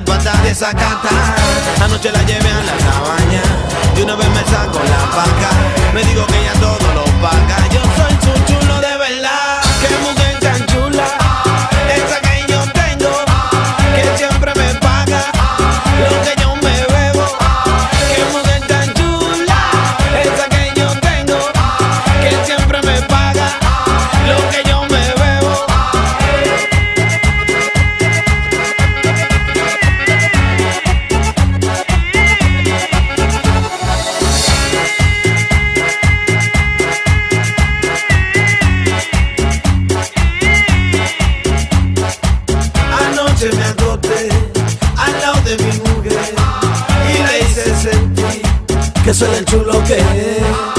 pata desacatar. Anoche la llevé a la cabaña y una vez me saco la paca. Me digo que ella todo lo paga. Yo soy su chulo de verdad. Qué mujer tan chula, esa que yo tengo, que siempre me paga lo que yo me bebo. Qué mujer tan chula, esa que yo tengo, que siempre me paga lo que yo me bebo. Anoche me acosté al lado de mi mujer y le hice sentir que soy el chulo que es.